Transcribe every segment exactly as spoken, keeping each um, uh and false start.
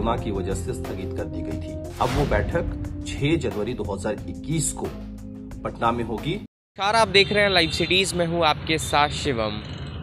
Corona की वजह से स्थगित कर दी गई थी। अब वो बैठक छह जनवरी दो हज़ार इक्कीस को पटना में होगी। नमस्कार, आप देख रहे हैं लाइव सिटीज में हूं आपके साथ शिवम।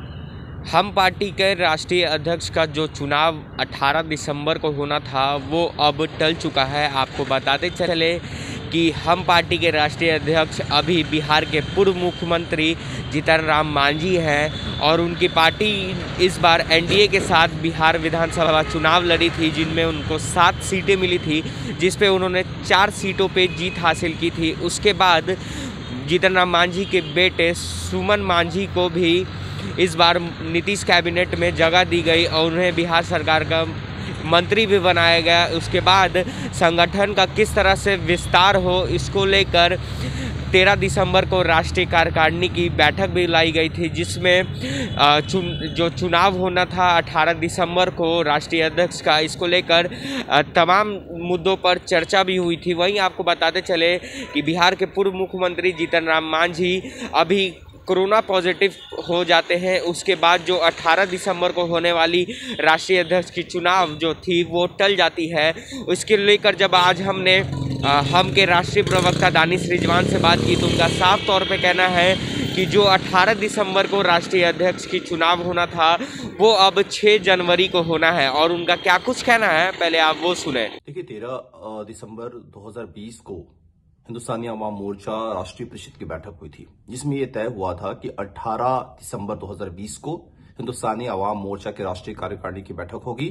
हम पार्टी के राष्ट्रीय अध्यक्ष का जो चुनाव अठारह दिसंबर को होना था वो अब टल चुका है। आपको बताते चले कि हम पार्टी के राष्ट्रीय अध्यक्ष अभी बिहार के पूर्व मुख्यमंत्री जीतन राम मांझी हैं और उनकी पार्टी इस बार एनडीए के साथ बिहार विधानसभा चुनाव लड़ी थी, जिनमें उनको सात सीटें मिली थी, जिस पे उन्होंने चार सीटों पे जीत हासिल की थी। उसके बाद जीतन राम मांझी के बेटे सुमन मांझी को भी इस बार नीतीश कैबिनेट में जगह दी गई और उन्हें बिहार सरकार का मंत्री भी बनाया गया। उसके बाद संगठन का किस तरह से विस्तार हो, इसको लेकर तेरह दिसंबर को राष्ट्रीय कार्यकारिणी की बैठक भी लाई गई थी, जिसमें चुन जो चुनाव होना था अठारह दिसंबर को राष्ट्रीय अध्यक्ष का, इसको लेकर तमाम मुद्दों पर चर्चा भी हुई थी। वहीं आपको बताते चले कि बिहार के पूर्व मुख्यमंत्री जीतन राम मांझी अभी कोरोना पॉजिटिव हो जाते हैं। उसके बाद जो अठारह दिसंबर को होने वाली राष्ट्रीय अध्यक्ष की चुनाव जो थी वो टल जाती है। इसके लेकर जब आज हमने आ, हम के राष्ट्रीय प्रवक्ता दानिश रिजवान से बात की तो उनका साफ तौर पे कहना है कि जो अठारह दिसंबर को राष्ट्रीय अध्यक्ष की चुनाव होना था वो अब छह जनवरी को होना है। और उनका क्या कुछ कहना है, पहले आप वो सुने। देखिए, तेरह दिसंबर दो हज़ार बीस को हिंदुस्तानी अवाम मोर्चा राष्ट्रीय परिषद की बैठक हुई थी, जिसमें यह तय हुआ था कि अठारह दिसंबर दो हज़ार बीस को हिंदुस्तानी अवाम मोर्चा के राष्ट्रीय कार्यकारिणी की बैठक होगी,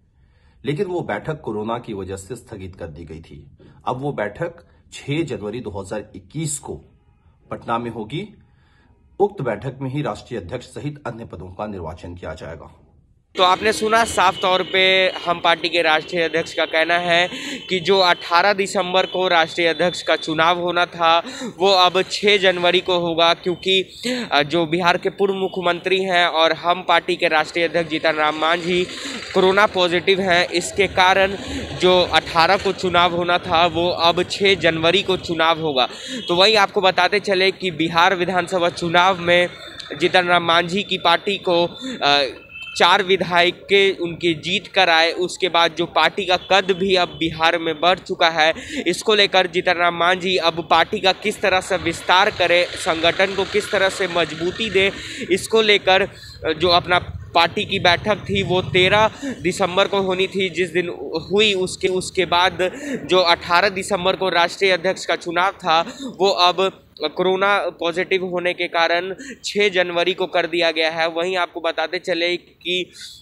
लेकिन वो बैठक कोरोना की वजह से स्थगित कर दी गई थी। अब वो बैठक छह जनवरी दो हज़ार इक्कीस को पटना में होगी। उक्त बैठक में ही राष्ट्रीय अध्यक्ष सहित अन्य पदों का निर्वाचन किया जाएगा। तो आपने सुना, साफ तौर पे हम पार्टी के राष्ट्रीय अध्यक्ष का कहना है कि जो अठारह दिसंबर को राष्ट्रीय अध्यक्ष का चुनाव होना था वो अब छह जनवरी को होगा, क्योंकि जो बिहार के पूर्व मुख्यमंत्री हैं और हम पार्टी के राष्ट्रीय अध्यक्ष जीतन राम मांझी कोरोना पॉजिटिव हैं। इसके कारण जो अठारह को चुनाव होना था वो अब छह जनवरी को चुनाव होगा। तो वही आपको बताते चले कि बिहार विधानसभा चुनाव में जीतन राम मांझी की पार्टी को आ, चार विधायक के उनकी जीत कर आए। उसके बाद जो पार्टी का कद भी अब बिहार में बढ़ चुका है, इसको लेकर जीतन राम मांझी अब पार्टी का किस तरह से विस्तार करे, संगठन को किस तरह से मजबूती दे, इसको लेकर जो अपना पार्टी की बैठक थी वो तेरह दिसंबर को होनी थी, जिस दिन हुई उसके उसके बाद जो अठारह दिसंबर को राष्ट्रीय अध्यक्ष का चुनाव था वो अब कोरोना पॉजिटिव होने के कारण छह जनवरी को कर दिया गया है। वहीं आपको बताते चले कि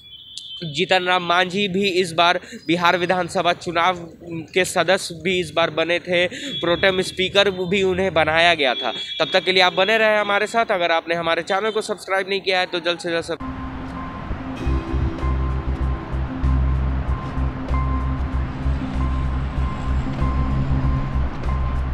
जीतन राम मांझी भी इस बार बिहार विधानसभा चुनाव के सदस्य भी इस बार बने थे, प्रोटेम स्पीकर भी उन्हें बनाया गया था। तब तक के लिए आप बने रहे हमारे साथ। अगर आपने हमारे चैनल को सब्सक्राइब नहीं किया है तो जल्द से जल्द